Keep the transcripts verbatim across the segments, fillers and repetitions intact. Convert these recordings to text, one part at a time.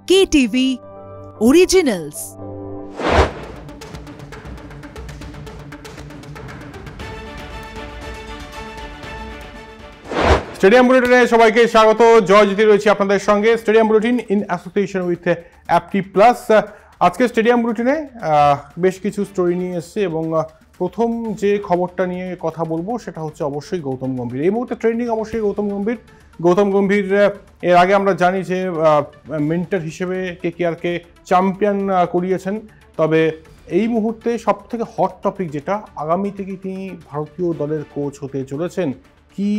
K T V Originals। Stadium বুলেটিনে সবাইকে স্বাগত। জয় জ্যোতি রয়েছে আপনাদের সঙ্গে। Stadium bulletin in association with অ্যাপটি প্লাস। আজকে স্টেডিয়াম বুলেটিনে বেশ কিছু স্টোরি নিয়ে এসেছে এবং প্রথম যে খবরটা নিয়ে কথা বলবো সেটা হচ্ছে অবশ্যই গৌতম গম্ভীর। এই মুহূর্তে ট্রেন্ডিং অবশ্যই গৌতম গম্ভীর। গৌতম গম্ভীর এর আগে আমরা জানি যে মেন্টর হিসেবে কেকেআরকে চ্যাম্পিয়ন করিয়েছেন, তবে এই মুহূর্তে সব থেকে হট টপিক যেটা, আগামী থেকে তিনি ভারতীয় দলের কোচ হতে চলেছেন। কি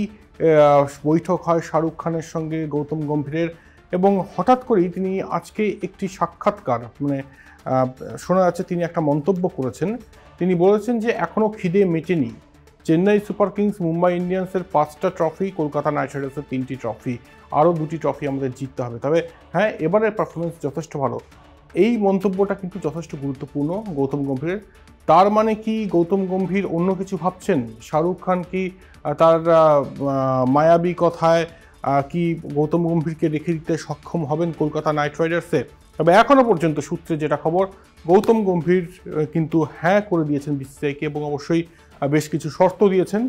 বৈঠক হয় শাহরুখ খানের সঙ্গে গৌতম গম্ভীরের, এবং হঠাৎ করেই তিনি আজকে একটি সাক্ষাৎকার, মানে শোনা যাচ্ছে তিনি একটা মন্তব্য করেছেন। তিনি বলেছেন যে এখনও খিদে মেটেনি। চেন্নাই সুপার কিংস, মুম্বাই ইন্ডিয়ান্সের পাঁচটা ট্রফি, কলকাতা নাইট রাইডার্সের তিনটি ট্রফি, আরও দুটি ট্রফি আমাদের জিততে হবে। তবে হ্যাঁ, এবারের পারফরমেন্স যথেষ্ট ভালো। এই মন্তব্যটা কিন্তু যথেষ্ট গুরুত্বপূর্ণ গৌতম গম্ভীরের। তার মানে কি গৌতম গম্ভীর অন্য কিছু ভাবছেন? শাহরুখ খান কি তার মায়াবী কথায় কি গৌতম গম্ভীরকে রেখে দিতে সক্ষম হবেন কলকাতা নাইট রাইডার্সে? তবে এখনও পর্যন্ত সূত্রে যেটা খবর, গৌতম গম্ভীর কিন্তু হ্যাঁ করে দিয়েছেন বিসিসিআইকে, এবং অবশ্যই বেশ কিছু শর্ত দিয়েছেন।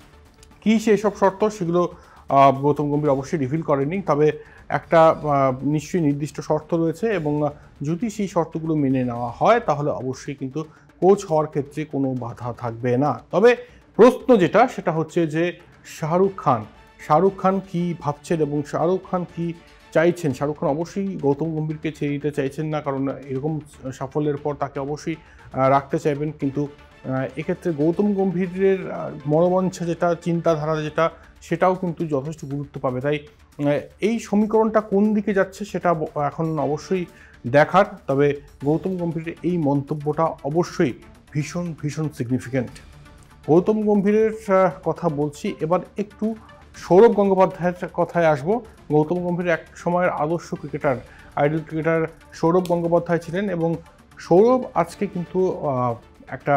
কী সেই সব শর্ত সেগুলো গৌতম গম্ভীর অবশ্যই রিভিল করেনি, তবে একটা নিশ্চয়ই নির্দিষ্ট শর্ত রয়েছে, এবং যদি সেই শর্তগুলো মেনে নেওয়া হয় তাহলে অবশ্যই কিন্তু কোচ হওয়ার ক্ষেত্রে কোনো বাধা থাকবে না। তবে প্রশ্ন যেটা সেটা হচ্ছে যে শাহরুখ খান শাহরুখ খান কি ভাবছেন এবং শাহরুখ খান কি চাইছেন? শাহরুখ খান অবশ্যই গৌতম গম্ভীরকে ছেড়ে দিতে চাইছেন না, কারণ এরকম সাফল্যের পর তাকে অবশ্যই রাখতে চাইবেন। কিন্তু এক্ষেত্রে গৌতম গম্ভীরের মনোবাঞ্ছা যেটা, চিন্তাধারা যেটা, সেটাও কিন্তু যথেষ্ট গুরুত্ব পাবে। তাই এই সমীকরণটা কোন দিকে যাচ্ছে সেটা এখন অবশ্যই দেখার। তবে গৌতম গম্ভীরের এই মন্তব্যটা অবশ্যই ভীষণ ভীষণ সিগনিফিক্যান্ট। গৌতম গম্ভীরের কথা বলছি, এবার একটু সৌরভ গঙ্গোপাধ্যায়ের কথায় আসবো। গৌতম গম্ভীর এক সময়ের আদর্শ cricketer, idol cricketer Sourav Gangopadhyay ছিলেন, এবং সৌরভ আজকে কিন্তু একটা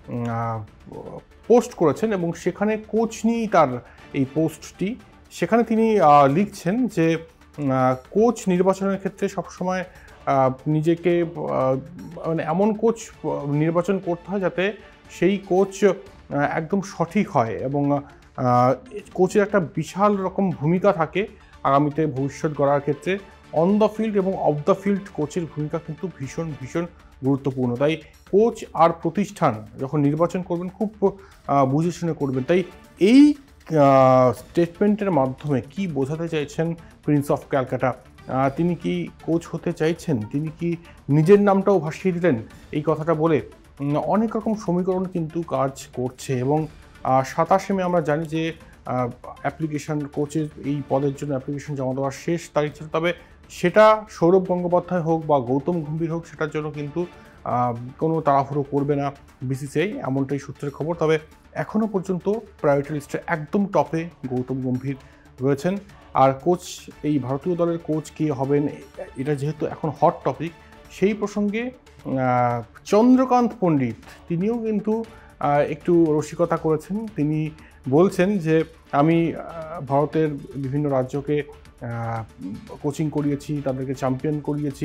পোস্ট করেছেন, এবং সেখানে কোচ নিয়েই তার এই পোস্টটি। সেখানে তিনি লিখছেন যে কোচ নির্বাচনের ক্ষেত্রে সবসময় নিজেকে মানে এমন কোচ নির্বাচন করতে হয় যাতে সেই কোচ একদম সঠিক হয়, এবং কোচের একটা বিশাল রকম ভূমিকা থাকে আগামীতে ভবিষ্যৎ গড়ার ক্ষেত্রে। অন দ্য ফিল্ড এবং অফ দ্য ফিল্ড কোচের ভূমিকা কিন্তু ভীষণ ভীষণ গুরুত্বপূর্ণ। তাই কোচ আর প্রতিষ্ঠান যখন নির্বাচন করবেন খুব বুঝে শুনে করবেন। তাই এই স্টেটমেন্টের মাধ্যমে কি বোঝাতে চাইছেন প্রিন্স অফ ক্যালকাটা? তিনি কি কোচ হতে চাইছেন? তিনি কি নিজের নামটাও ভাসিয়ে দিলেন এই কথাটা বলে? অনেক রকম সমীকরণ কিন্তু কাজ করছে, এবং সাতাশে মে আমরা জানি যে অ্যাপ্লিকেশন, কোচের এই পদের জন্য অ্যাপ্লিকেশন জমা দেওয়ার শেষ তারিখ ছিল। তবে সেটা সৌরভ গঙ্গোপাধ্যায় হোক বা গৌতম গম্ভীর হোক, সেটার জন্য কিন্তু কোনো তাড়াহুড়ো করবে না বিসিসিআই, এমনটাই সূত্রের খবর। তবে এখনও পর্যন্ত প্রায়োরিটি লিস্টের একদম টপে গৌতম গম্ভীর রয়েছেন। আর কোচ, এই ভারতীয় দলের কোচ কে হবেন, এটা যেহেতু এখন হট টপিক, সেই প্রসঙ্গে চন্দ্রকান্ত পণ্ডিত তিনিও কিন্তু একটু রসিকতা করেছেন। তিনি বলছেন যে আমি ভারতের বিভিন্ন রাজ্যকে কোচিং করিয়েছি, তাদেরকে চ্যাম্পিয়ন করিয়েছি,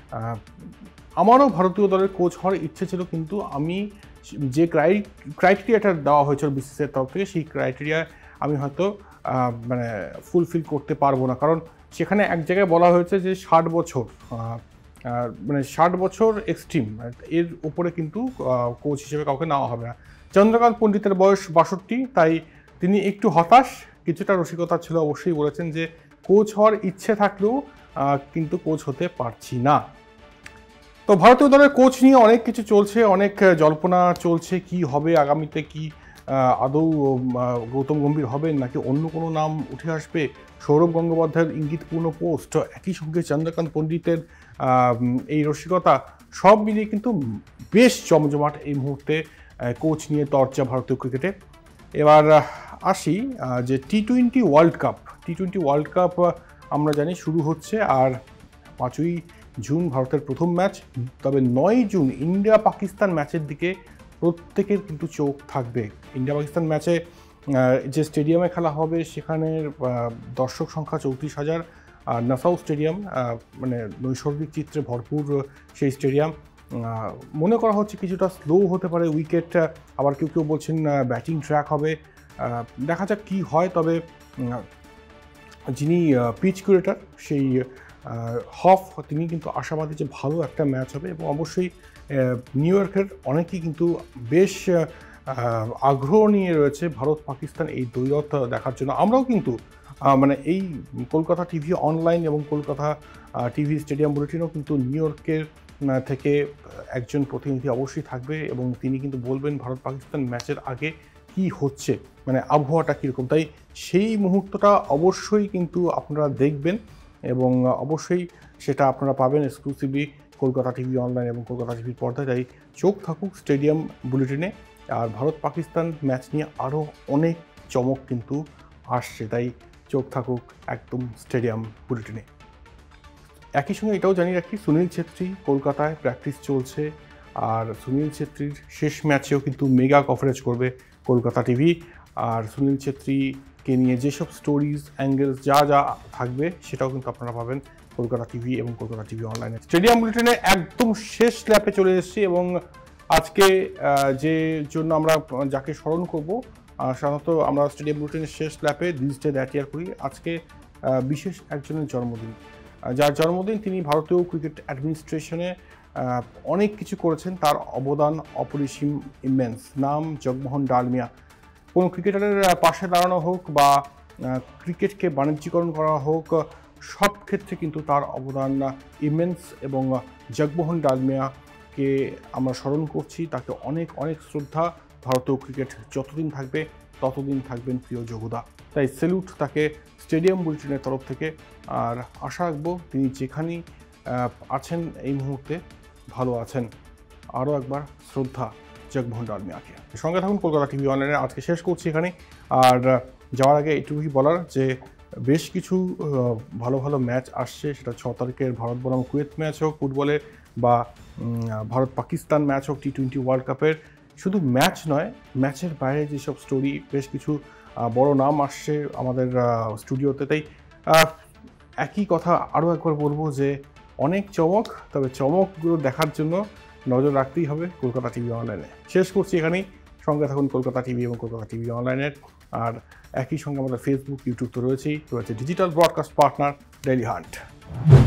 আমারও ভারতীয় দলের কোচ হওয়ার ইচ্ছে ছিল, কিন্তু আমি যে ক্রাই ক্রাইটেরিয়াটা দেওয়া হয়েছিল বিসিসিআইয়ের তরফ থেকে, সেই ক্রাইটেরিয়ায় আমি হয়তো মানে ফুলফিল করতে পারবো না। কারণ সেখানে এক জায়গায় বলা হয়েছে যে ষাট বছর মানে ষাট বছর এক্সট্রিম, এর উপরে কিন্তু কোচ হিসেবে কাউকে নেওয়া হবে না। চন্দ্রকান্ত পণ্ডিতের বয়স বাষট্টি, তাই তিনি একটু হতাশ, কিছুটা রসিকতা ছিল অবশ্যই। বলেছেন যে কোচ হওয়ার ইচ্ছে থাকলেও কিন্তু কোচ হতে পারছি না। তো ভারতীয় দলের কোচ নিয়ে অনেক কিছু চলছে, অনেক জল্পনা চলছে। কি হবে আগামীতে? কি আদৌ গৌতম গম্ভীর হবেন নাকি অন্য কোনো নাম উঠে আসবে? সৌরভ গঙ্গোপাধ্যায়ের ইঙ্গিতপূর্ণ পোস্ট, একই সঙ্গে চন্দ্রকান্ত পণ্ডিতের এই রসিকতা, সব মিলিয়ে কিন্তু বেশ জমজমাট এই মুহূর্তে কোচ নিয়ে চর্চা ভারতীয় ক্রিকেটে। এবার আসি যে T twenty world cup T twenty world cup আমরা জানি শুরু হচ্ছে, আর পাঁচই জুন ভারতের প্রথম ম্যাচ। তবে নয় জুন ইন্ডিয়া পাকিস্তান ম্যাচের দিকে প্রত্যেকের কিন্তু চোখ থাকবে। ইন্ডিয়া পাকিস্তান ম্যাচে যে স্টেডিয়ামে খেলা হবে সেখানের দর্শক সংখ্যা চৌত্রিশ হাজার, আর নাসাউ স্টেডিয়াম মানে নৈসর্গিক চিত্রে ভরপুর সেই স্টেডিয়াম। মনে করা হচ্ছে কিছুটা স্লো হতে পারে উইকেট, আবার কেউ কেউ বলছেন ব্যাটিং ট্র্যাক হবে, দেখা যাক কী হয়। তবে যিনি পিচ কিউরেটর সেই হফ তিনি কিন্তু আশাবাদী যে ভালো একটা ম্যাচ হবে, এবং অবশ্যই নিউ ইয়র্কের অনেকেই কিন্তু বেশ আগ্রহ নিয়ে রয়েছে ভারত পাকিস্তান এই দ্বৈরথ দেখার জন্য। আমরাও কিন্তু মানে এই কলকাতা টিভি অনলাইন এবং কলকাতা টিভি স্টেডিয়াম বুলেটিনও কিন্তু নিউ ইয়র্কের থেকে একজন প্রতিনিধি অবশ্যই থাকবে, এবং তিনি কিন্তু বলবেন ভারত পাকিস্তান ম্যাচের আগে কি হচ্ছে, মানে আবহাওয়াটা কীরকম। তাই সেই মুহূর্তটা অবশ্যই কিন্তু আপনারা দেখবেন, এবং অবশ্যই সেটা আপনারা পাবেন এক্সক্লুসিভলি কলকাতা টিভি অনলাইন এবং কলকাতা টিভির পর্দায়। তাই চোখ থাকুক স্টেডিয়াম বুলেটিনে। আর ভারত পাকিস্তান ম্যাচ নিয়ে আরও অনেক চমক কিন্তু আসছে, তাই চোখ থাকুক একদম স্টেডিয়াম বুলেটিনে। একই সঙ্গে এটাও জানিয়ে রাখি, সুনীল ছেত্রী কলকাতায় প্র্যাকটিস চলছে, আর সুনীল ছেত্রীর শেষ ম্যাচেও কিন্তু মেগা কভারেজ করবে কলকাতা টিভি। আর সুনীল ছেত্রীকে নিয়ে যেসব স্টোরিজ অ্যাঙ্গেলস যা যা থাকবে সেটাও কিন্তু আপনারা পাবেন কলকাতা টিভি এবং কলকাতা টিভি অনলাইনে। স্টেডিয়াম বুলেটিনে একদম শেষ ল্যাপে চলে এসেছি, এবং আজকে যে জন্য আমরা যাকে স্মরণ করব, সাধারণত আমরা স্টেডিয়াম বুলেটিনের শেষ ল্যাপে দিস ডে দ্যাট ইয়ার করি। আজকে বিশেষ একজনের জন্মদিন, যার জন্মদিন তিনি ভারতীয় ক্রিকেট অ্যাডমিনিস্ট্রেশনে অনেক কিছু করেছেন, তার অবদান অপরিসীম, ইমেন্স। নাম জগমোহন ডালমিয়া। কোনো ক্রিকেটারের পাশে দাঁড়ানো হোক বা ক্রিকেটকে বাণিজ্যিকরণ করা হোক, সব ক্ষেত্রে কিন্তু তার অবদান ইমেন্স, এবং জগমোহন ডালমিয়াকে আমরা স্মরণ করছি। তাকে অনেক অনেক শ্রদ্ধা। ভারতীয় ক্রিকেট যতদিন থাকবে ততদিন থাকবেন প্রিয় যোগদা। তাই স্যালুট তাকে স্টেডিয়াম বুলেটিনের তরফ থেকে। আর আশা রাখবো তিনি যেখানেই আছেন এই মুহূর্তে ভালো আছেন। আরও একবার শ্রদ্ধা জগমোহন ডালমিয়াকে। সঙ্গে থাকুন কলকাতা টিভি অনলাইনে। আজকে শেষ করছি এখানে। আর যাওয়ার আগে এটুকুই বলার যে বেশ কিছু ভালো ভালো ম্যাচ আসছে, সেটা ছ তারিখের ভারত বনাম কুয়েত ম্যাচ হোক ফুটবলের, বা ভারত পাকিস্তান ম্যাচ হোক টি টোয়েন্টি ওয়ার্ল্ড কাপের। শুধু ম্যাচ নয়, ম্যাচের বাইরে যেসব স্টোরি, বেশ কিছু বড় নাম আসছে আমাদের স্টুডিওতে। তাই একই কথা আরও একবার বলবো যে অনেক চমক, তবে চমকগুলো দেখার জন্য নজর রাখতেই হবে কলকাতা টিভি অনলাইনে। শেষ করছি এখানেই। সঙ্গে থাকুন কলকাতা টিভি এবং কলকাতা টিভি অনলাইনের। আর একই সঙ্গে আমাদের ফেসবুক, ইউটিউব তো রয়েছেই, রয়েছে digital broadcast partner daily hunt.